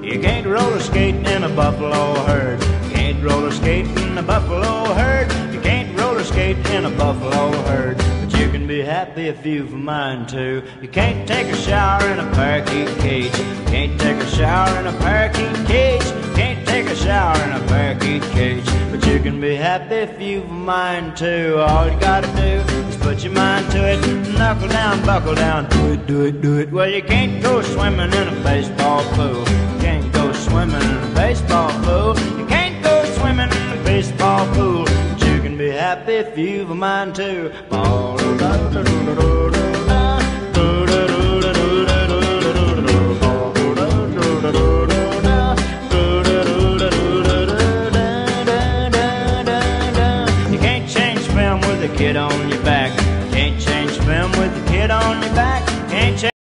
You can't roller skate in a buffalo herd. You can't roller skate in a buffalo herd. You can't roller skate in a buffalo herd. But you can be happy if you've a mind to. You can't take a shower in a parakeet cage. You can't take a shower in a parakeet cage. You can't take a shower in a parakeet cage. But you can be happy if you've a mind to. All you gotta do is put your mind to it. Knuckle down, buckle down, do it, do it, do it. Well, you can't go swimming in a baseball pool. You can't go swimming in a baseball pool. You can't go swimming in a baseball pool. But you can be happy if you've a mind to.